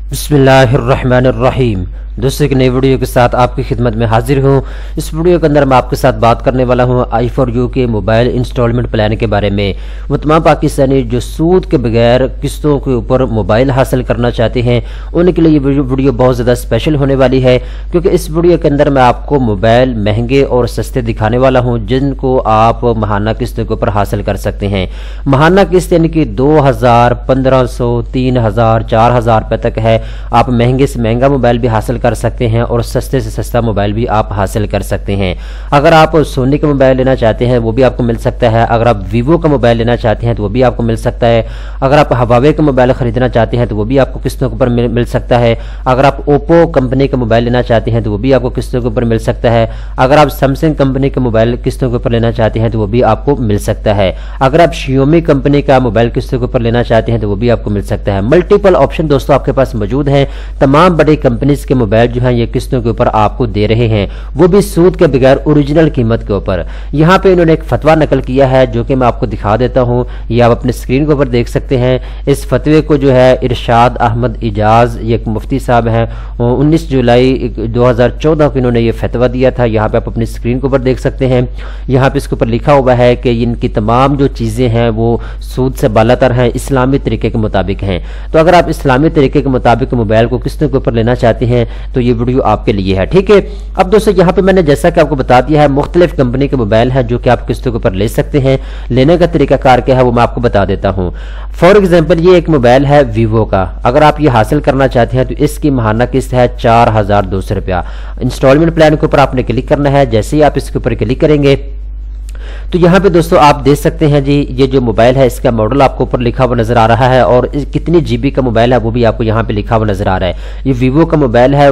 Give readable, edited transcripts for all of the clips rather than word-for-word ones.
बिस्मिल्लाहिर्रहमानिर्रहीम। दोस्तों एक नई वीडियो के साथ आपकी खिदमत में हाजिर हूँ। इस वीडियो के अंदर मैं आपके साथ बात करने वाला हूँ I4U के मोबाइल इंस्टॉलमेंट प्लान के बारे में। वो तमाम पाकिस्तानी जो सूद के बगैर किस्तों के ऊपर मोबाइल हासिल करना चाहते हैं उनके लिए ये वीडियो बहुत ज़्यादा स्पेशल होने वाली है, क्योंकि इस वीडियो के अंदर मैं आपको मोबाइल महंगे और सस्ते दिखाने वाला हूँ जिनको आप माहाना किस्तों के ऊपर हासिल कर सकते हैं। माहाना किस्त यानी कि 2000, 1500, 3000, 4000 रुपये तक है। आप महंगे से महंगा मोबाइल भी हासिल कर सकते हैं और सस्ते से सस्ता मोबाइल भी आप हासिल कर सकते हैं। अगर आप सोनी का मोबाइल लेना चाहते हैं वो भी आपको मिल सकता है। अगर आप वीवो का मोबाइल लेना चाहते हैं तो वो भी आपको मिल सकता है। अगर आप हवावे का मोबाइल खरीदना चाहते हैं तो वो भी आपको किस्तों के ऊपर मिल सकता है। अगर आप ओप्पो कंपनी का मोबाइल लेना चाहते हैं तो वो भी आपको किस्तों के ऊपर मिल सकता है। अगर आप सैमसंग कंपनी का मोबाइल किस्तों के ऊपर लेना चाहते हैं तो वो भी आपको मिल सकता है। अगर आप शियोमी कंपनी का मोबाइल किस्तों के ऊपर लेना चाहते हैं तो वो भी आपको मिल सकता है। मल्टीपल ऑप्शन दोस्तों आपके पास मौजूद हैं। तमाम बड़ी कंपनीज के मोबाइल जो हैं ये किस्तों के ऊपर आपको दे रहे हैं, वो भी सूद के बगैर ओरिजिनल कीमत के ऊपर। यहाँ पे इन्होंने एक फतवा नकल किया है जो कि मैं आपको दिखा देता हूँ। ये आप अपने स्क्रीन के ऊपर देख सकते हैं। इस फतवे को जो है इरशाद अहमद इजाज, ये एक मुफ्ती साहब हैं, 19 जुलाई 2014 को इन्होंने ये फतवा दिया था। यहाँ पे आप अपनी स्क्रीन के ऊपर देख सकते हैं। यहाँ पे इसके ऊपर लिखा हुआ है कि इनकी तमाम जो चीज़ें हैं वो सूद से बालातर हैं, इस्लामी तरीके के मुताबिक हैं। तो अगर आप इस्लामी तरीके के मुताबिक मोबाइल को किस्तों के ऊपर लेना चाहते हैं तो ये वीडियो आपके लिए है, ठीक है। अब दोस्तों यहाँ पे मैंने जैसा कि आपको बता दिया है मुख्तलिफ कंपनी के मोबाइल है जो कि आप किस्तों के ऊपर ले सकते हैं। लेने का तरीका कार क्या है वो मैं आपको बता देता हूँ। फॉर एग्जाम्पल ये एक मोबाइल है वीवो का। अगर आप ये हासिल करना चाहते हैं तो इसकी माहाना किस्त है 4200 रुपया। इंस्टॉलमेंट प्लान के ऊपर आपने क्लिक करना है। जैसे ही आप इसके ऊपर क्लिक करेंगे तो यहाँ पे दोस्तों आप देख सकते हैं जी, ये जो मोबाइल है इसका मॉडल आपको ऊपर लिखा हुआ नजर आ रहा है और कितनी जीबी का मोबाइल है वो भी आपको यहाँ पे लिखा हुआ नजर आ रहा है। ये वीवो का मोबाइल है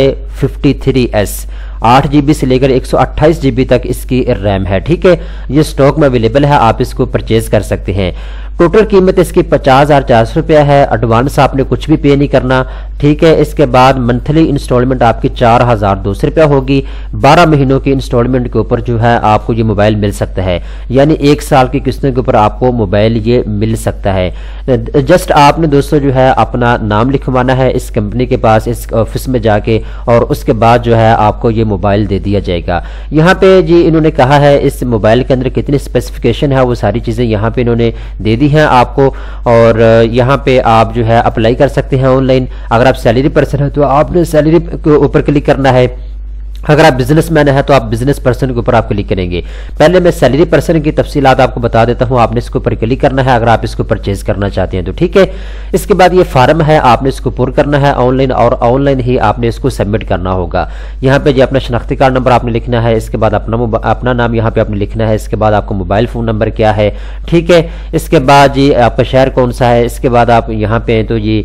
Y53s, 8 GB से लेकर 128 GB तक इसकी रैम है, ठीक है। ये स्टॉक में अवेलेबल है, आप इसको परचेज कर सकते हैं। टोटल कीमत इसकी 50,400 रुपया है। एडवांस आपने कुछ भी पे नहीं करना, ठीक है। इसके बाद मंथली इंस्टॉलमेंट आपकी 4200 रुपया होगी। 12 महीनों की इंस्टॉलमेंट के ऊपर जो है आपको ये मोबाइल मिल सकता है, यानी 1 साल की किस्तों के ऊपर आपको मोबाइल ये मिल सकता है। जस्ट आपने दोस्तों जो है अपना नाम लिखवाना है इस कंपनी के पास, इस ऑफिस में जाके, और उसके बाद जो है आपको ये मोबाइल दे दिया जाएगा। यहाँ पे जी इन्होंने कहा है इस मोबाइल के अंदर कितनी स्पेसिफिकेशन है वो सारी चीज़ें यहाँ पे इन्होंने दे दी हैं आपको, और यहाँ पे आप जो है अप्लाई कर सकते हैं ऑनलाइन। अगर आप सैलरी पर्सन है तो आपने सैलरी के ऊपर क्लिक करना है। अगर आप बिजनेसमैन है तो आप बिजनेस पर्सन के ऊपर आप क्लिक करेंगे। पहले मैं सैलरी पर्सन की तफसीलात आपको बता देता हूं, आपने इसके ऊपर क्लिक करना है अगर आप इसको परचेज करना चाहते हैं तो, ठीक है। इसके बाद ये फार्म है, आपने इसको पुर करना है ऑनलाइन और ऑनलाइन ही आपने इसको सबमिट करना होगा। यहाँ पे जी अपना शनाख्ती कार्ड नंबर आपने लिखना है, इसके बाद अपना नाम यहाँ पे आपने लिखना है, इसके बाद आपको मोबाइल फोन नंबर क्या है, ठीक है। इसके बाद जी आपका शहर कौन सा है, इसके बाद आप यहाँ पे तो ये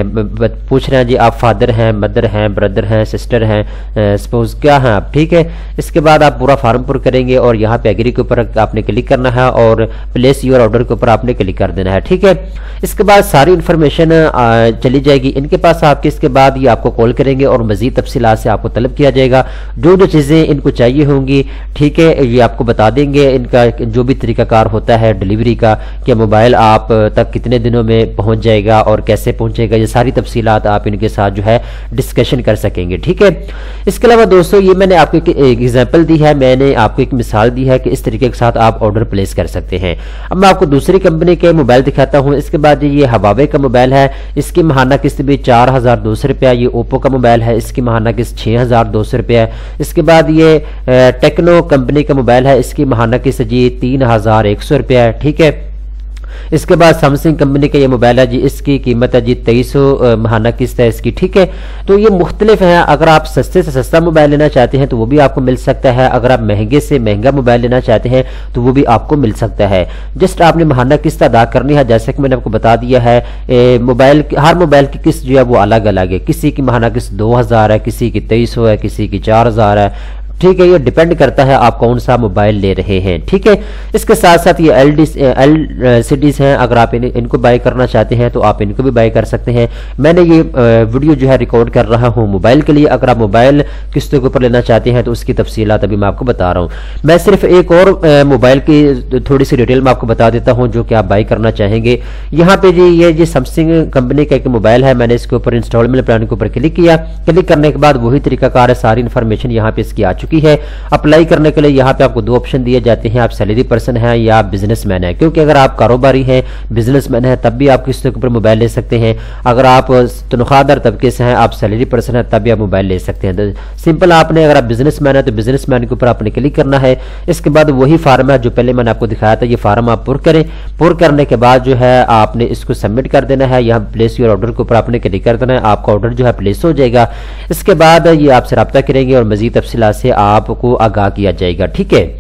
पूछ रहे हैं जी आप फादर हैं, मदर हैं, ब्रदर हैं, सिस्टर हैं, सपोज क्या है आप, ठीक है। इसके बाद आप पूरा फार्म पुर करेंगे और यहाँ पे एग्री के ऊपर आपने क्लिक करना है और प्लेस योर ऑर्डर के ऊपर आपने क्लिक कर देना है, ठीक है। इसके बाद सारी इंफॉर्मेशन चली जाएगी इनके पास आपके। इसके बाद ये आपको कॉल करेंगे और मजीद तफसीलात से आपको तलब किया जाएगा। जो जो चीज़ें इनको चाहिए होंगी, ठीक है, ये आपको बता देंगे। इनका जो भी तरीकाकार होता है डिलीवरी का, कि मोबाइल आप तक कितने दिनों में पहुँच जाएगा और कैसे पहुँचेगा, ये सारी तफसीलात आप इनके साथ जो है डिस्कशन कर सकेंगे, ठीक है। इसके अलावा दोस्तों ये मैंने आपको एक एग्जांपल दी है, मैंने आपको एक मिसाल दी है कि इस तरीके के साथ आप ऑर्डर प्लेस कर सकते हैं। अब मैं आपको दूसरी कंपनी के मोबाइल दिखाता हूं। इसके बाद ये हवावे का मोबाइल है, इसकी माहाना किस्त भी 4200 रुपया। ये ओप्पो का मोबाइल है, इसकी माहाना किस्त 6200 रुपया। इसके बाद ये टेक्नो कंपनी का मोबाइल है, इसकी माहाना किस्त जी 3100 रुपया, ठीक है। इसके बाद सैमसंग कंपनी का ये मोबाइल है जी, इसकी कीमत है जी 2300 माहाना किस्त है इसकी, ठीक है। तो ये मुख्तलिफ है। अगर आप सस्ते से सस्ता मोबाइल लेना चाहते हैं तो वो भी आपको मिल सकता है। अगर आप महंगे से महंगा मोबाइल लेना चाहते हैं तो वो भी आपको मिल सकता है। जस्ट आपने माहाना किस्त अदा करनी है, जैसे कि मैंने आपको बता दिया है। हर मोबाइल की किस्त जो है वो अलग अलग है। किसी की माहाना किस्त 2000 है, किसी की 2300 है, किसी की 4000 है, ठीक है, ये डिपेंड करता है आप कौन सा मोबाइल ले रहे हैं। ठीक है, इसके साथ साथ ये LCDs हैं, अगर आप इनको बाय करना चाहते हैं तो आप इनको भी बाय कर सकते हैं। मैंने ये वीडियो जो है रिकॉर्ड कर रहा हूँ मोबाइल के लिए। अगर आप मोबाइल किस्तों के ऊपर लेना चाहते हैं तो उसकी तफसीलात अभी मैं आपको बता रहा हूँ। मैं सिर्फ एक और मोबाइल की थोड़ी सी डिटेल में आपको बता देता हूँ जो कि आप बाय करना चाहेंगे। यहाँ पे जी ये सैमसंग कंपनी का एक मोबाइल है। मैंने इसके ऊपर इंस्टॉलमेंट प्लान के ऊपर क्लिक किया। क्लिक करने के बाद वही तरीकाकार है, सारी इन्फॉर्मेशन यहाँ पे इसकी आ चुकी है। अप्लाई करने के लिए यहाँ पे आपको दो ऑप्शन दिए जाते हैं, आप सैलरी पर्सन हैं या बिजनेसमैन है। क्योंकि अगर आप कारोबारी हैं, बिजनेसमैन है, तब भी आप किस्तों के ऊपर मोबाइल ले सकते हैं। अगर आप तनख्वाहदार तबके से हैं, आप सैलरी पर्सन है, तब भी आप मोबाइल ले सकते हैं। तो सिंपल आपने, अगर आप बिजनेसमैन है तो बिजनेसमैन के ऊपर आपने क्लिक करना है। इसके बाद वही फार्म है जो पहले मैंने आपको दिखाया था, ये फार्म आप पुर करें। पुर करने के बाद जो है आपने इसको सबमिट कर देना है। यहाँ प्लेस योर ऑर्डर के ऊपर आपने क्लिक कर देना है, आपका ऑर्डर जो है प्लेस हो जाएगा। इसके बाद ये आपसे रब्ता करेंगे और मजीद तफसीलात से आपको आगाह किया जाएगा। ठीक है,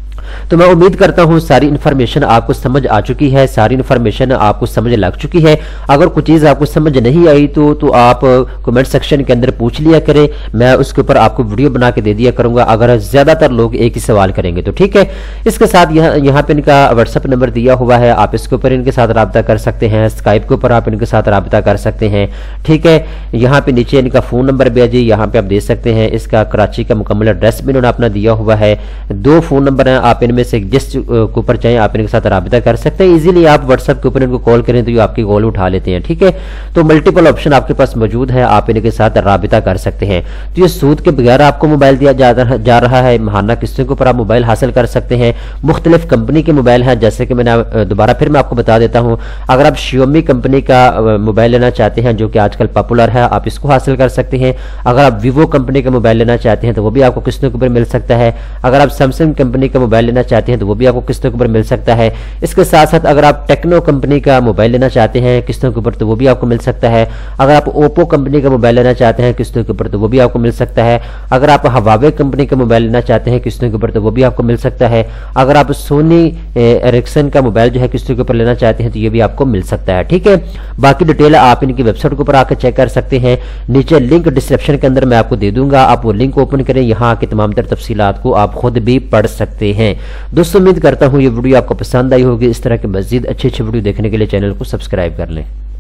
तो मैं उम्मीद करता हूं सारी इन्फॉर्मेशन आपको समझ आ चुकी है, सारी इन्फॉर्मेशन आपको समझ लग चुकी है। अगर कुछ चीज़ आपको समझ नहीं आई तो आप कमेंट सेक्शन के अंदर पूछ लिया करें, मैं उसके ऊपर आपको वीडियो बना के दे दिया करूंगा अगर ज़्यादातर लोग एक ही सवाल करेंगे तो। ठीक है, इसके साथ यहाँ पे इनका व्हाट्सअप नंबर दिया हुआ है, आप इसके ऊपर इनके साथ रब्ता कर सकते हैं। स्काइप के ऊपर आप इनके साथ रब्ता कर सकते हैं। ठीक है, यहाँ पे नीचे इनका फ़ोन नंबर भी है जी, यहाँ पे आप दे सकते हैं। इसका कराची का मुकम्मल एड्रेस भी इन्होंने अपना दिया हुआ है। दो फ़ोन नंबर हैं, आप इनमें से जिस के ऊपर चाहे आप इनके साथ राबिता कर सकते हैं। इजीली आप व्हाट्सएप के ऊपर इनको कॉल करें तो ये आपकी कॉल उठा लेते हैं। ठीक है, तो मल्टीपल ऑप्शन आपके पास मौजूद है, आप इनके साथ राबिता कर सकते हैं। तो ये सूद के बगैर आपको मोबाइल दिया जा रहा है। महाना किस्तों के ऊपर आप मोबाइल हासिल कर सकते हैं। मुख्तलिफ कंपनी के मोबाइल हैं, जैसे कि मैंने दोबारा फिर मैं आपको बता देता हूँ। अगर आप Xiaomi कंपनी का मोबाइल लेना चाहते हैं जो कि आजकल पॉपुलर है, आप इसको हासिल कर सकते हैं। अगर आप Vivo कंपनी का मोबाइल लेना चाहते हैं तो वो भी आपको किस्तों के ऊपर मिल सकता है। अगर आप Samsung कंपनी का मोबाइल लेना चाहते हैं तो वो भी आपको किस्तों के ऊपर मिल सकता है। इसके साथ साथ अगर आप टेक्नो कंपनी का मोबाइल लेना चाहते हैं किस्तों के ऊपर तो वो भी आपको मिल सकता है। अगर आप ओप्पो कंपनी का मोबाइल लेना चाहते हैं किस्तों के ऊपर तो वो भी आपको मिल सकता है। अगर आप हवावे कंपनी का मोबाइल लेना चाहते हैं किस्तों के ऊपर तो वो भी आपको मिल सकता है। अगर आप सोनी एरिक्सन का मोबाइल जो है किस्तों के ऊपर लेना चाहते हैं तो ये भी आपको मिल सकता है। ठीक है, बाकी डिटेल आप इनकी वेबसाइट के ऊपर आकर चेक कर सकते हैं। नीचे लिंक डिस्क्रिप्शन के अंदर मैं आपको दे दूंगा, आप वो लिंक ओपन करें, यहाँ की तमाम तर तफसीलात को आप खुद भी पढ़ सकते हैं। दोस्तों उम्मीद करता हूँ ये वीडियो आपको पसंद आई होगी। इस तरह के मजीद अच्छे वीडियो देखने के लिए चैनल को सब्सक्राइब कर लें।